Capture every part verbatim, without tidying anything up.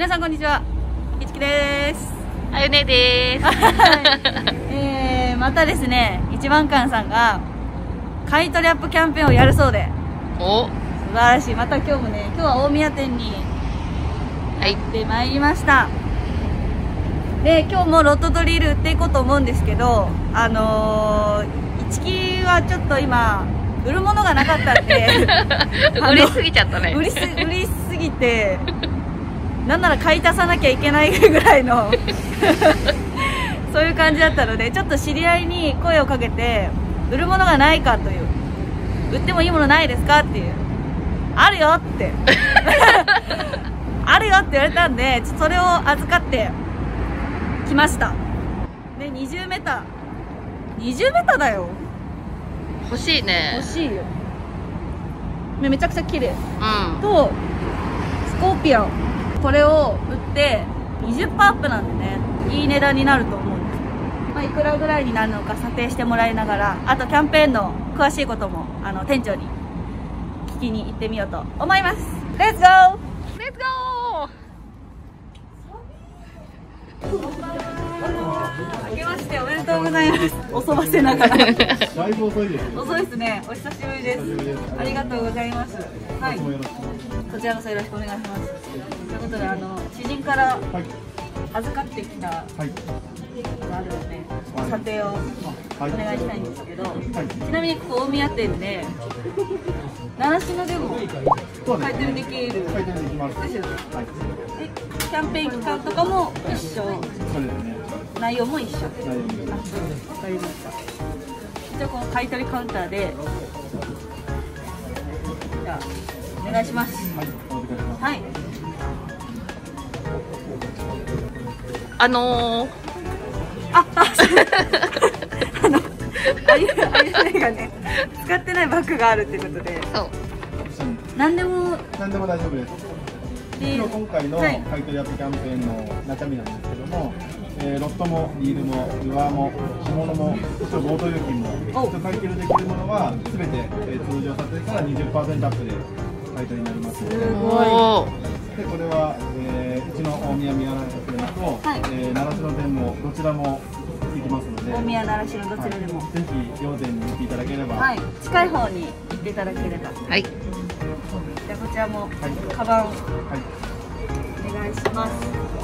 皆さんこんにちは、いちきです。 あゆねです。 えー、またですね、一番館さんが買い取りアップキャンペーンをやるそうで、 お、 素晴らしい。また今日もね、今日は大宮店に行ってまいりました。はい、で、今日もロットとリール売っていこうと思うんですけど、あのー、いちきはちょっと今売るものがなかったんで売りすぎちゃったね。 売りす売りすぎてなんなら買い足さなきゃいけないぐらいのそういう感じだったので、ちょっと知り合いに声をかけて売るものがないかという、売ってもいいものないですかっていう、あるよってあるよって言われたんで、それを預かってきました。で、にじゅうメーターにじゅうメーターだよ。 欲しいね。 欲しいよ。めちゃくちゃ綺麗、 うん、 とスコーピオン、これを売って にじゅっパーセント アップなんでね、いい値段になると思うんですけど、まあ、いくらぐらいになるのか査定してもらいながら、あとキャンペーンの詳しいこともあの店長に聞きに行ってみようと思います。レッツゴーレッツゴー。明けましておめでとうございます。おそばせながらだいぶ遅いです。遅いですね。お久しぶりです。ありがとうございます。はい、こちらこそよろしくお願いします。ということで、あの知人から預かってきたのがあるので、査定をお願いしたいんですけど、ちなみにここ大宮店で習志野でも買い取りできるですよね。キャンペーン期間とかも一緒、内容も一緒。わかりました。じゃあこの買い取りカウンターで、じゃあお願いします。はい。 あのー、 あ、あ、あのあゆあゆねがね、使ってないバッグがあるってことで、 そう。 何でも何でも大丈夫です。今日今回の買い取りアップキャンペーンの中身なんですけども、えー、ロットもリールもルアーも下物も一応ボート料金も一応買い取りできるものは全て、えー、通常査定から にじゅっパーセント アップで買い取りになりますので、 すごい。でこれは、えー、うちの大宮宮店と、はい、えー、習志野店もどちらもできますので、 大宮習志野どちらでも、 はい、ぜひ両店に行っていただければ、はい、 近い方に行っていただければ、 はい。 じゃあこちらも、はい、カバン、はい、お願いします。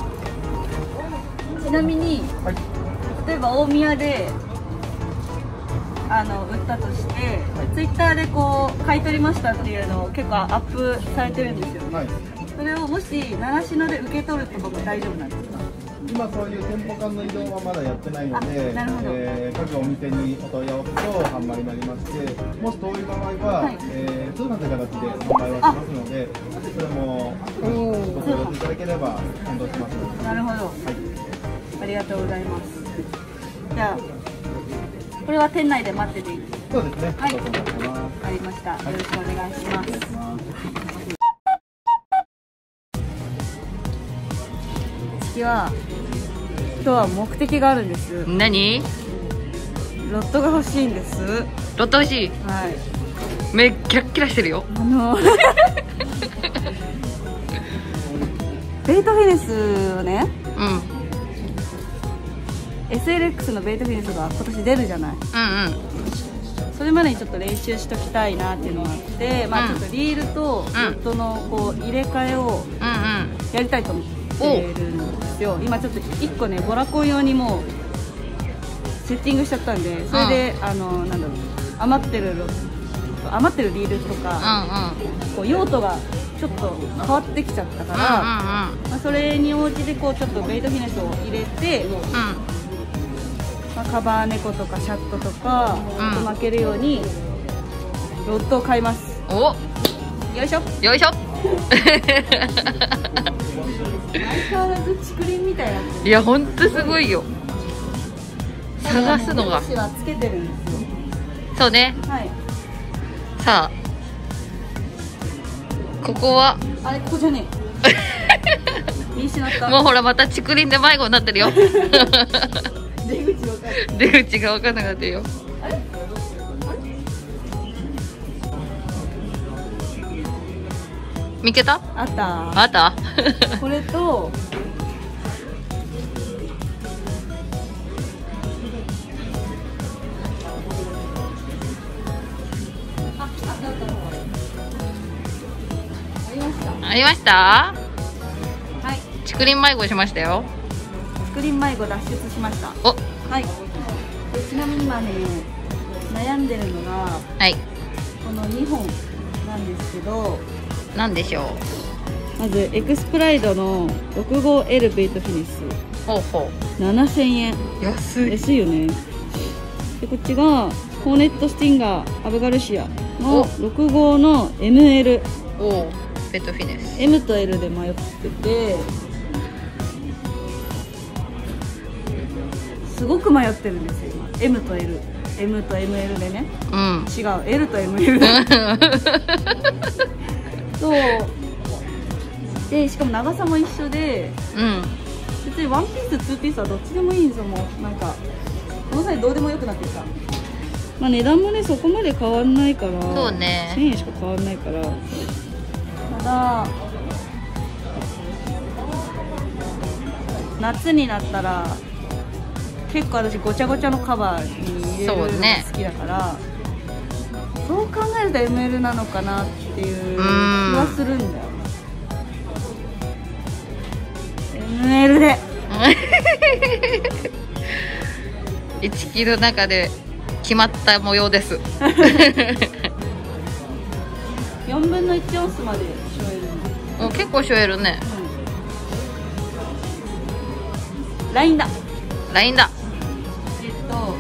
ちなみに、はい、例えば大宮であの売ったとして、はい、ツイッターでこう買い取りましたっていうのを結構アップされてるんですよ、はい、それをもし習志野で受け取るとかも大丈夫なんですか？ 今そういう店舗間の移動はまだやってないので、えー、各お店にお問い合わせと販売になりまして、もし遠い場合は、はい、えー、通販という形で販売はしますので、それもご登録いただければ感動します。 なるほど、はい、ありがとうございます。じゃあこれは店内で待ってていいですか？ そうですね。 はい、わかりました。よろしくお願いします。次は今日は目的があるんです。 何？ ロットが欲しいんです。 ロット欲しい？ はい。 目キラッキラしてるよ。 あのベイトフィネスをね、 うん、 エスエルエックス のベイトフィネスが今年出るじゃない。 うんうん。 それまでにちょっと練習しときたいなっていうのがあって、まあちょっとリールとロットのこう入れ替えをやりたいと思ってるんですよ。今ちょっといっこね、ボラコン用にもうセッティングしちゃったんで、それで、うん、あのなんだろう、余ってるロ余ってるリールとか、うんうん、こう用途がちょっと変わってきちゃったから、まあそれに応じてこうちょっとベイトフィネスを入れて、うん、まあ、カバーネコとかシャットとか、うん、巻けるようにロットを買います。 お、 よいしょよいしょ相変わらず竹林みたいな。 いや、ほんとすごいよ。探すのが。 私はつけてるんですよ。 そうね。 はい。 さあ、ここはあれ、ここじゃねえ。見失った。 もうほら、また竹林で迷子になってるよ。 出口わかんない。 出口が分かんなくなってるよ。 あれ？あれ？ 見つけた？ あった。 あった。 これと。 ありました。はい。竹林迷子しましたよ。 竹林迷子脱出しました。 お。 はい。でちなみに今ね、悩んでるのが。 はい。 このにほんなんですけど。 なんでしょう。 まずエクスプライドの ろくごエル ベイトフィニス。 ほうほう。ななせんえん。 安い。 安いよね。でこっちがホーネットスティンガーアブガルシアのろくごうの エムエル。 おお。ベッドフィネスエム と エル で迷ってて、すごく迷ってるんですよ今。 エム と エル、 エム と エムエル でね、 うん、 違う エル と エムエル そうで、しかも長さも一緒で、うん、別にワンピースツーピースはどっちでもいいんですよ。もうなんかこの際どうでもよくなってた。まあ値段もねそこまで変わんないから、 そうね、 せんえんしか変わんないから。ただ夏になったら結構私ごちゃごちゃのカバーに入れるのが好きだから、そう、ね、そう考えると エムエル なのかなっていう気はするんだよ。 エムエル でいちキロの中で決まった模様です。 よんぶんのいちオンスまでしょえる。 お、結構しょえるね。 うん、ラインだ。 ラインだ。 えっと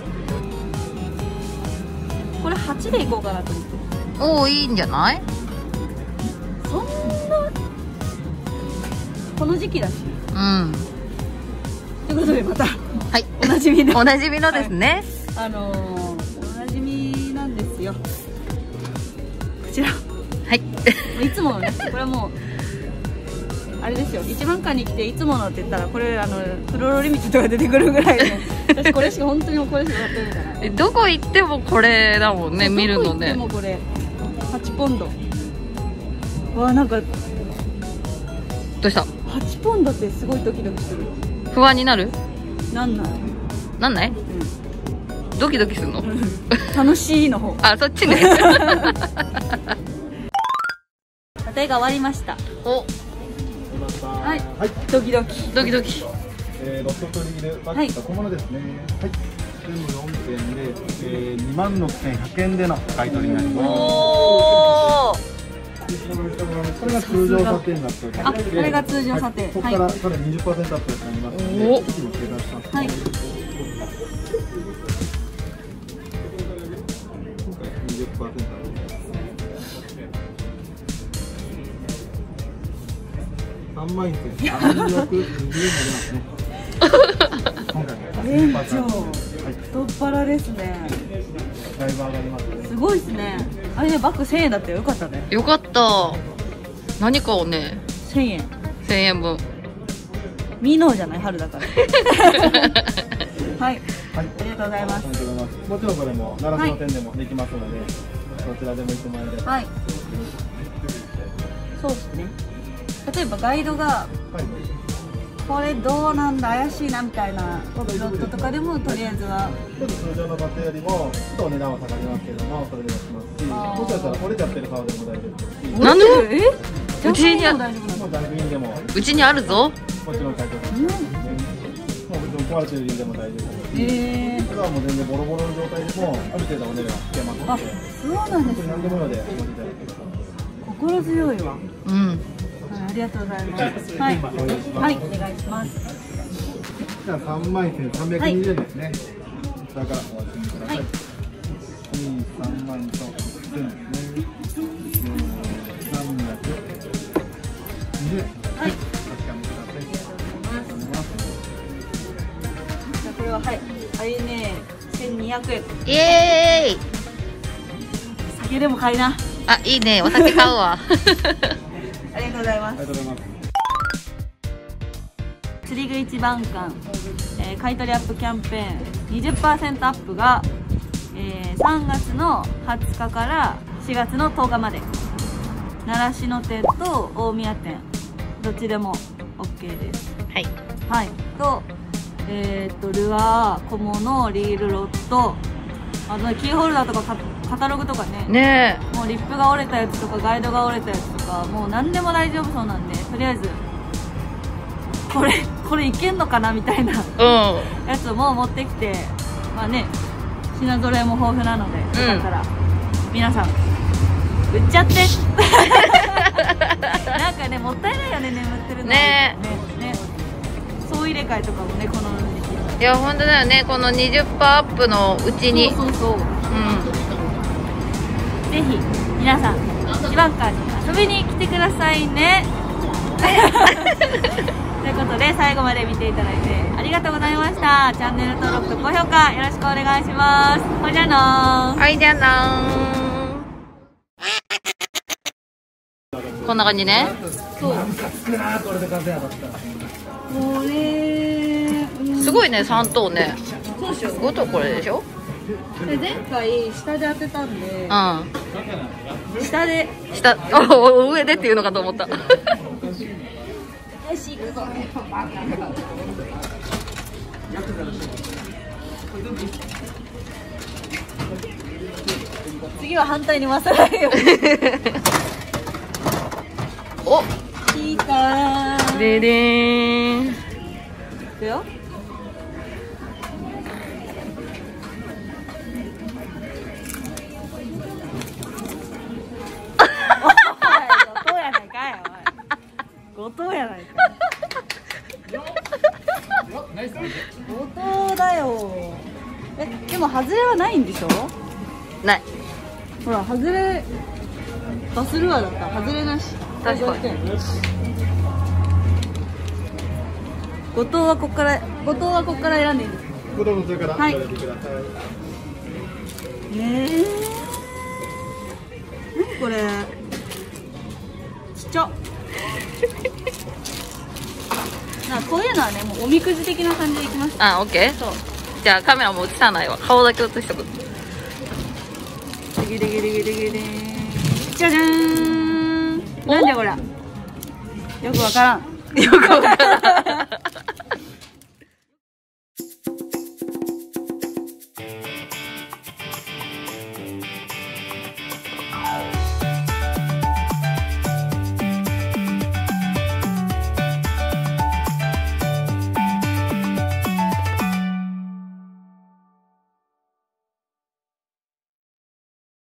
これはちでいこうかなと思って。 おお、いいんじゃない？ そんなこの時期だし。 うん。 ということでまた、はい、おなじみのおなじみのですね。 はい、あのー、おなじみなんですよ。こちら。はい。いつものね、これはもうあれですよ。一番館に来ていつものって言ったらこれあのフロロリミテッドが出てくるぐらいで、私これしか本当にこれしか買ってるから。 え、どこ行ってもこれだもんね、見るのね。 どこ行ってもこれはちポンド。わあ、なんかどうした？はちポンドってすごいドキドキする。 不安になる？ なんない。 なんない？うん、ドキドキするの？ 楽しいの方。 あ、そっちね。 査定が終わりました。 お。 はい。ドキドキ。 ドキドキ。 えー、ロットとリールバッグと小物ですね。はい。全部よんてんで、えー、にまんろくせんひゃくえんでの買い取りになります。おお。これが通常査定になっております。 あ、これが通常査定。 ここからさらに にじゅっパーセント アップになりますので、 お。 いつも計算します。 はい。 にじゅっパーセント アップ。さんまんえんさんびゃくにじゅうえんになりますね。今回店長、太っ腹ですね。 だいぶ上がりますね。 すごいですね。あれね、バッグせんえんだってよかったね。 よかった。何かをね、 せんえん。 せんえんぶん。 ミノーじゃない、春だから。はい。はい。ありがとうございます。 ありがとうございます。もちろんこれも奈良の店でもできますので、どちらでも行ってもらえれば。はい。そうですね。例えばガイドが、はい、これどうなんだ怪しいなみたいなロットとかでもとりあえずはちょっと通常のバッテよりもちょっとお値段は下がりますけれども、それでもしますし、もしかしたら折れちゃってるカードでも大丈夫ですし。 なんで？え？ うちにある。 うちにあるぞ。 もちろん買い取ります。もうもちろん壊れてる理由でも大丈夫ですし。えー、それはもう全然ボロボロの状態でもある程度お値段つけますので。あ、そうなんですね。何でもよでお持ちいただければ。 心強いわ。 うん。 ありがとうございます。はい、はい、お願いします。 じゃあさんまんせんさんびゃくにじゅうえんですね。こちらからお待ちください。に、さんまんとせんですね。さんびゃくにじゅうえん。はい。お確かめください。 じゃあこれははい、あれね、せんにひゃくえん。 イエーイ。 酒でも買いな。 あ、いいね、お酒買うわ。 ありがとうございます。 ありがとうございます。 釣り具一番館、えー、買取アップキャンペーン にじゅっパーセント アップが、えー、さんがつのはつかからしがつのとおかまで習志野店と大宮店どっちでも オーケー です。 はいはい。とえっ、ー、とルアー、小物、リールロッド、あとキーホルダーとかカタログとかね。 ねえ。もうリップが折れたやつとかガイドが折れたやつとかもう何でも大丈夫そうなんで、とりあえずこれこれいけんのかなみたいな、うん、やつも持ってきて、まあね品揃えも豊富なので、よかったら、うん、皆さん売っちゃってなんかねもったいないよね、眠ってるのね。ねね総入れ替えとかもねこの時期。 いや本当だよね、この にじゅっパーセント アップのうちに。 そうそうそう、うん、ぜひ皆さん一番館に遊びに来てくださいねということで最後まで見ていただいてありがとうございました。チャンネル登録と高評価よろしくお願いします。ほいじゃのー。 はいじゃあなー。こんな感じね。 そう。これ、うん、 すごいね、さん等ね。 そうでしょ。 ご等これでしょ。 で前回下で当てたんで。 うん。 下で。 下、お上でっていうのかと思った。 よし行くぞ。次は反対に回さないよ。 お、 いいかー。 ででーん。いくよ。後藤やないか。後藤だよ。え、でも外れはないんでしょ？ ない。 ほら外れバスルアーだった。外れなし。 確かに。 後藤はここから後藤はここから選んでいいんですか？ 後藤それから選んでください。 えー、何これ？ちっちゃ。なこういうのはねもうおみくじ的な感じでいきました。 あ、オッケー。そう。じゃあカメラも映さないわ。顔だけ映しとく。 でぎでぎでぎでぎでー。じゃじゃーん。なんじゃこりゃ。よくわからん。 よくわからん。